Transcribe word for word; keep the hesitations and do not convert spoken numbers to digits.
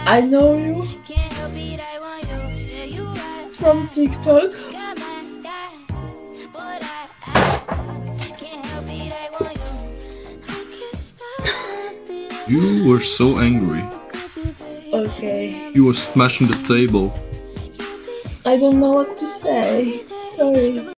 I know you from TikTok. You were so angry. Okay. You were smashing the table. I don't know what to say. Sorry.